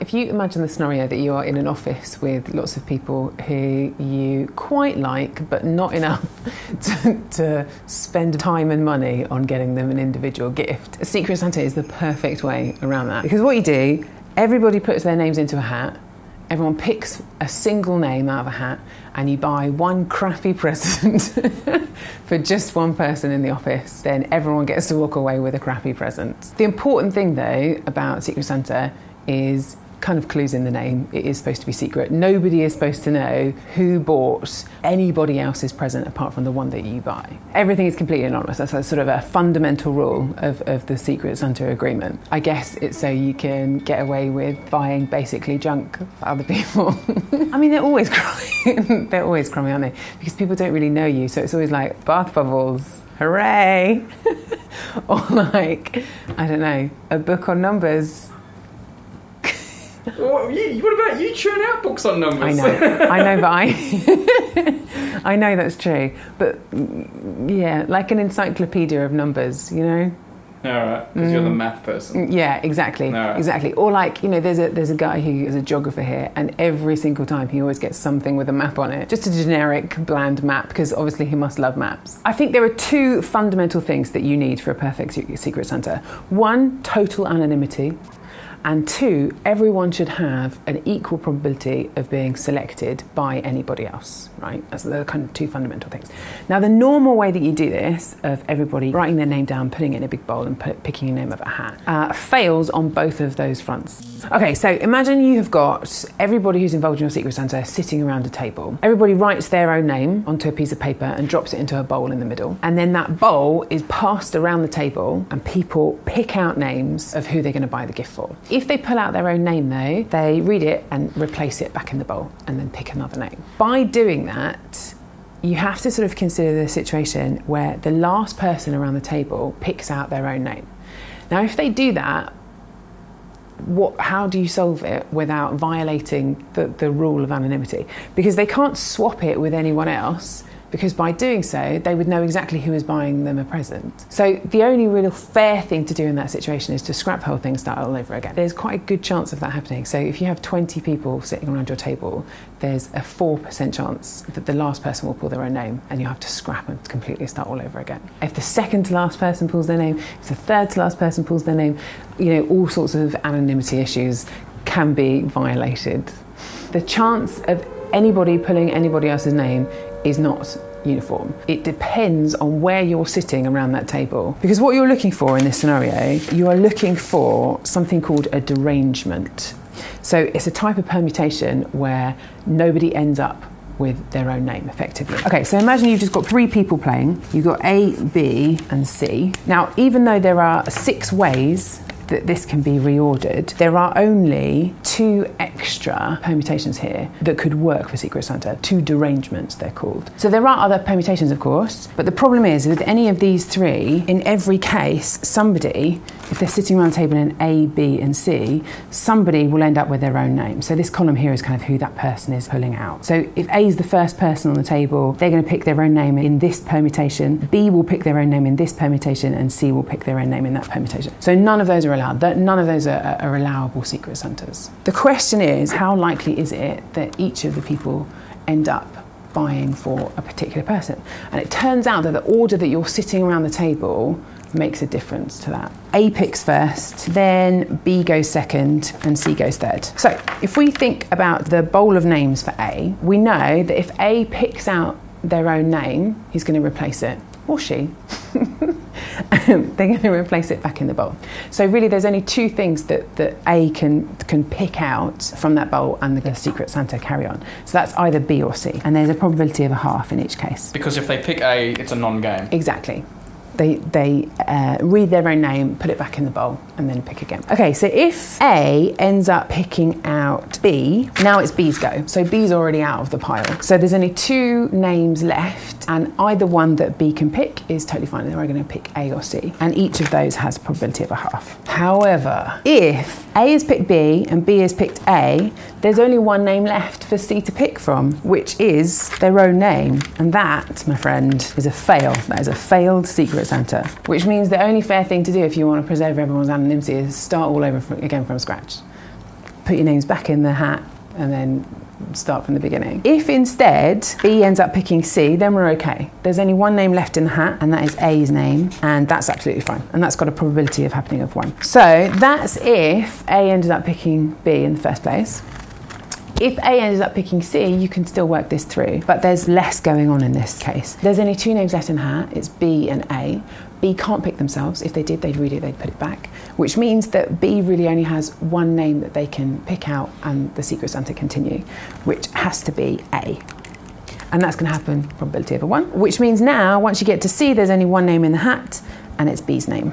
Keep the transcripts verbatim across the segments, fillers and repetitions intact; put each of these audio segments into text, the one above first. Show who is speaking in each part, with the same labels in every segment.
Speaker 1: If you imagine the scenario that you are in an office with lots of people who you quite like, but not enough to, to spend time and money on getting them an individual gift, a Secret Santa is the perfect way around that. Because what you do, everybody puts their names into a hat, everyone picks a single name out of a hat, and you buy one crappy present for just one person in the office. Then everyone gets to walk away with a crappy present. The important thing though about Secret Santa is kind of clues in the name. It is supposed to be secret. Nobody is supposed to know who bought anybody else's present apart from the one that you buy. Everything is completely anonymous. That's a sort of a fundamental rule of, of the Secret Santa agreement. I guess it's so you can get away with buying basically junk for other people. I mean, they're always crummy. They're always crummy, aren't they? Because people don't really know you, so it's always like bath bubbles, hooray! Or like, I don't know, a book on numbers.
Speaker 2: What, what about you churn out books on numbers?
Speaker 1: I know, I know, but I, I know that's true. But yeah, like an encyclopedia of numbers, you know.
Speaker 2: All right, because mm. you're the math person.
Speaker 1: Yeah, exactly, right. exactly. Or like, you know, there's a there's a guy who is a geographer here, and every single time he always gets something with a map on it, just a generic, bland map, because obviously he must love maps. I think there are two fundamental things that you need for a perfect Secret Santa. One, total anonymity. And two, everyone should have an equal probability of being selected by anybody else, right? That's the kind of two fundamental things. Now, the normal way that you do this, of everybody writing their name down, putting it in a big bowl and put, picking a name of a hat, uh, fails on both of those fronts. Okay, so imagine you have got everybody who's involved in your Secret Santa sitting around a table. Everybody writes their own name onto a piece of paper and drops it into a bowl in the middle. And then that bowl is passed around the table and people pick out names of who they're going to buy the gift for. If they pull out their own name though, they read it and replace it back in the bowl and then pick another name. By doing that, you have to sort of consider the situation where the last person around the table picks out their own name. Now, if they do that, what, how do you solve it without violating the, the rule of anonymity? Because they can't swap it with anyone else, because by doing so, they would know exactly who is buying them a present. So the only real fair thing to do in that situation is to scrap the whole thing, start all over again. There's quite a good chance of that happening. So if you have twenty people sitting around your table, there's a four percent chance that the last person will pull their own name and you have to scrap and completely start all over again. If the second to last person pulls their name, if the third to last person pulls their name, you know, all sorts of anonymity issues can be violated. The chance of anybody pulling anybody else's name is not uniform. It depends on where you're sitting around that table. Because what you're looking for in this scenario, you are looking for something called a derangement. So it's a type of permutation where nobody ends up with their own name, effectively. Okay, so imagine you've just got three people playing. You've got A, B, and C. Now, even though there are six ways that this can be reordered, there are only two extra permutations here that could work for Secret Santa. Two derangements, they're called. So there are other permutations, of course, but the problem is with any of these three, in every case, somebody, if they're sitting around the table in A, B, and C, somebody will end up with their own name. So this column here is kind of who that person is pulling out. So if A is the first person on the table, they're going to pick their own name in this permutation, B will pick their own name in this permutation, and C will pick their own name in that permutation. So none of those are allowed. None of those are, are allowable Secret Santas. The question is, how likely is it that each of the people end up buying for a particular person? And it turns out that the order that you're sitting around the table makes a difference to that. A picks first, then B goes second, and C goes third. So if we think about the bowl of names for A, we know that if A picks out their own name, he's going to replace it. Or she. They're going to replace it back in the bowl. So really there's only two things that, that A can can pick out from that bowl and the Secret Santa carry on. So that's either B or C. And there's a probability of a half in each case.
Speaker 2: Because if they pick A, it's a non-game.
Speaker 1: Exactly. They, they uh, read their own name, put it back in the bowl, and then pick again. Okay, so if A ends up picking out B, now it's B's go. So B's already out of the pile. So there's only two names left, and either one that B can pick is totally fine. They're going to pick A or C, and each of those has a probability of a half. However, if A has picked B and B has picked A, there's only one name left for C to pick from, which is their own name. And that, my friend, is a fail. That is a failed Secret Santa, which means the only fair thing to do if you want to preserve everyone's anonymity is start all over from, again from scratch. put your names back in the hat and then start from the beginning. If instead B ends up picking C, then we're okay. There's only one name left in the hat, and that is A's name, and that's absolutely fine. And that's got a probability of happening of one. So that's if A ended up picking B in the first place. If A ended up picking C, you can still work this through, but there's less going on in this case. There's only two names left in the hat, it's B and A. B can't pick themselves. If they did, they'd read it, they'd put it back, which means that B really only has one name that they can pick out and the Secret Santa continue, which has to be A. And that's going to happen probability over one, which means now once you get to C, there's only one name in the hat and it's B's name,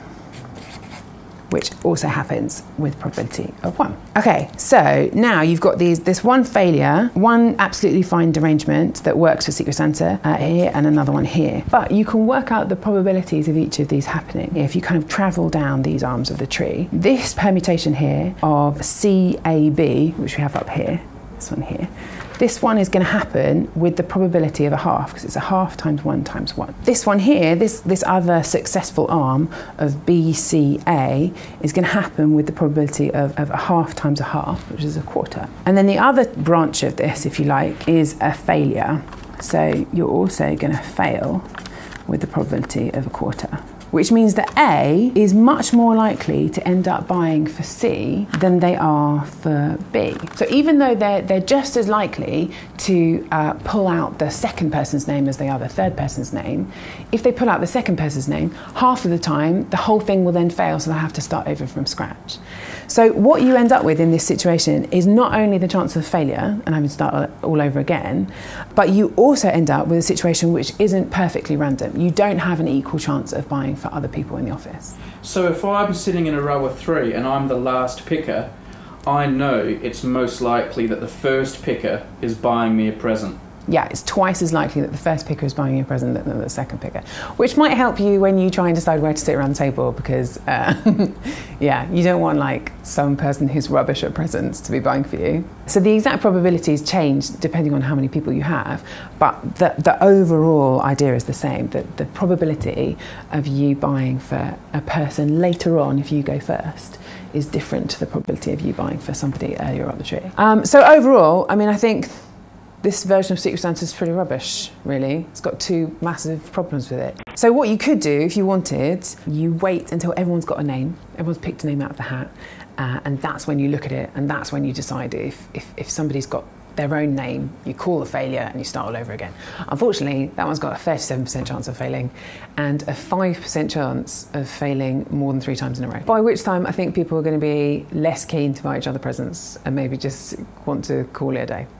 Speaker 1: which also happens with probability of one. Okay, so now you've got these, this one failure, one absolutely fine derangement that works for Secret Santa uh, here and another one here. But you can work out the probabilities of each of these happening if you kind of travel down these arms of the tree. This permutation here of C A B, which we have up here, this one here, this one is going to happen with the probability of a half, because it's a half times one times one. This one here, this, this other successful arm of B C A is going to happen with the probability of, of a half times a half, which is a quarter. And then the other branch of this, if you like, is a failure. So you're also going to fail with the probability of a quarter, which means that A is much more likely to end up buying for C than they are for B. So even though they're, they're just as likely to uh, pull out the second person's name as they are the third person's name, if they pull out the second person's name, half of the time the whole thing will then fail, so they'll have to start over from scratch. So what you end up with in this situation is not only the chance of failure and having to start all over again, but you also end up with a situation which isn't perfectly random. You don't have an equal chance of buying for other people in the office.
Speaker 2: So if I'm sitting in a row of three and I'm the last picker, I know it's most likely that the first picker is buying me a present.
Speaker 1: Yeah, it's twice as likely that the first picker is buying you a present than the second picker, which might help you when you try and decide where to sit around the table, because uh, yeah, you don't want like some person who's rubbish at presents to be buying for you. So the exact probabilities change depending on how many people you have, but the, the overall idea is the same, that the probability of you buying for a person later on, if you go first, is different to the probability of you buying for somebody earlier on the tree. Um, so overall, I mean, I think this version of Secret Santa is pretty rubbish, really. It's got two massive problems with it. So what you could do, if you wanted, you wait until everyone's got a name, everyone's picked a name out of the hat, uh, and that's when you look at it, and that's when you decide if, if, if somebody's got their own name, you call the failure and you start all over again. Unfortunately, that one's got a thirty-seven percent chance of failing and a five percent chance of failing more than three times in a row. By which time I think people are going to be less keen to buy each other presents and maybe just want to call it a day.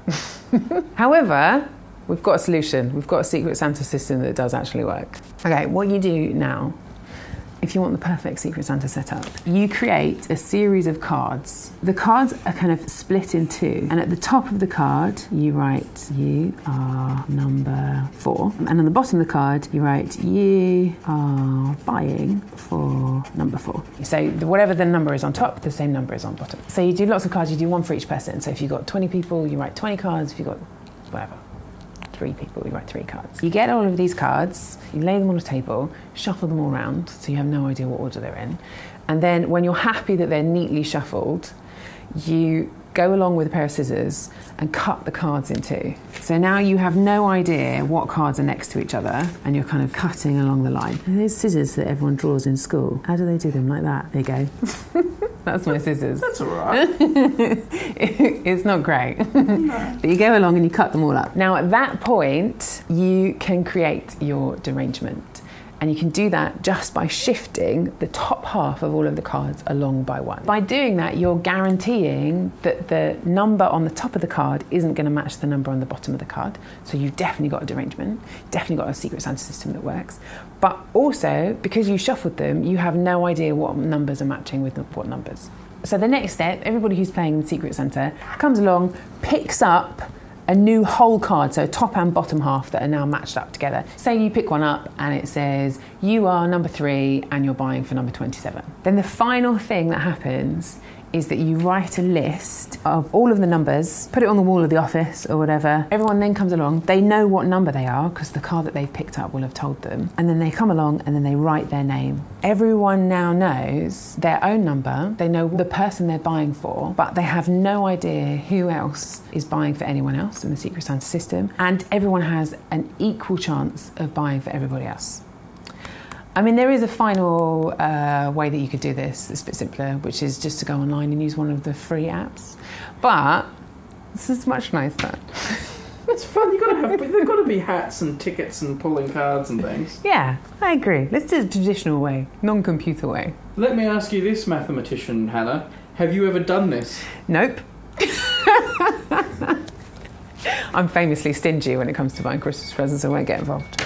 Speaker 1: However, we've got a solution. We've got a Secret Santa system that does actually work. Okay, what you do now, if you want the perfect Secret Santa setup, you create a series of cards. The cards are kind of split in two, and at the top of the card you write you are number four, and on the bottom of the card you write you are buying for number four. So whatever the number is on top, the same number is on bottom. So you do lots of cards, you do one for each person. So if you've got twenty people, you write twenty cards. If you've got whatever, three people, you write three cards. You get all of these cards, you lay them on a table, shuffle them all around so you have no idea what order they're in. And then when you're happy that they're neatly shuffled, you go along with a pair of scissors and cut the cards in two. So now you have no idea what cards are next to each other, and you're kind of cutting along the line. And those scissors that everyone draws in school, how do they do them? Like that? There you go. That's my scissors.
Speaker 2: That's all right.
Speaker 1: It's not great. No. But you go along and you cut them all up. Now at that point, you can create your derangement. And you can do that just by shifting the top half of all of the cards along by one. By doing that, you're guaranteeing that the number on the top of the card isn't going to match the number on the bottom of the card. So you've definitely got a derangement, definitely got a Secret Santa system that works. But also, because you shuffled them, you have no idea what numbers are matching with what numbers. So the next step, everybody who's playing Secret Santa comes along, picks up a new whole card, so top and bottom half that are now matched up together. Say you pick one up and it says, you are number three and you're buying for number twenty-seven. Then the final thing that happens is that you write a list of all of the numbers, put it on the wall of the office or whatever. Everyone then comes along, they know what number they are because the card that they've picked up will have told them. And then they come along and then they write their name. Everyone now knows their own number, they know the person they're buying for, but they have no idea who else is buying for anyone else in the Secret Santa system. And everyone has an equal chance of buying for everybody else. I mean, there is a final uh, way that you could do this that's a bit simpler, which is just to go online and use one of the free apps. But this is much nicer.
Speaker 2: It's fun. You gotta have. There've got to be hats and tickets and pulling cards and things.
Speaker 1: Yeah, I agree. Let's do it the traditional way, non-computer way.
Speaker 2: Let me ask you this, mathematician Hannah. Have you ever done this?
Speaker 1: Nope. I'm famously stingy when it comes to buying Christmas presents. I won't get involved.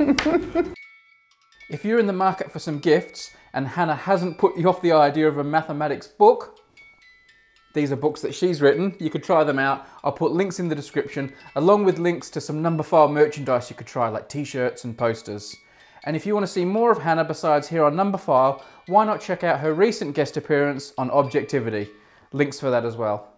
Speaker 2: If you're in the market for some gifts and Hannah hasn't put you off the idea of a mathematics book, these are books that she's written. You could try them out. I'll put links in the description, along with links to some Numberphile merchandise you could try, like t-shirts and posters. And if you want to see more of Hannah besides here on Numberphile, why not check out her recent guest appearance on Objectivity? Links for that as well.